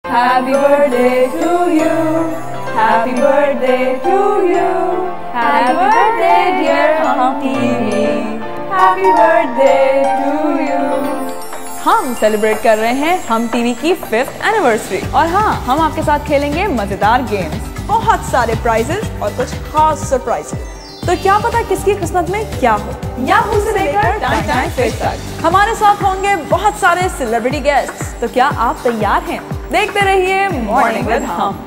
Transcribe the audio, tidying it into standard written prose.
Happy birthday to you. Happy birthday to you. Happy birthday dear Hum TV. Happy birthday to you. हम celebrate कर रहे हैं हम TV की 5th anniversary और हाँ, हम आपके साथ खेलेंगे मजेदार गेम्स, बहुत सारे प्राइजेस और कुछ खास सरप्राइजेस। तो क्या पता किसकी किस्मत में क्या हो। याहू से लेकर टाइम फिश तक हमारे साथ होंगे बहुत सारे सेलिब्रिटी गेस्ट्स। तो क्या आप तैयार हैं? देखते रहिए मॉर्निंग विद हम।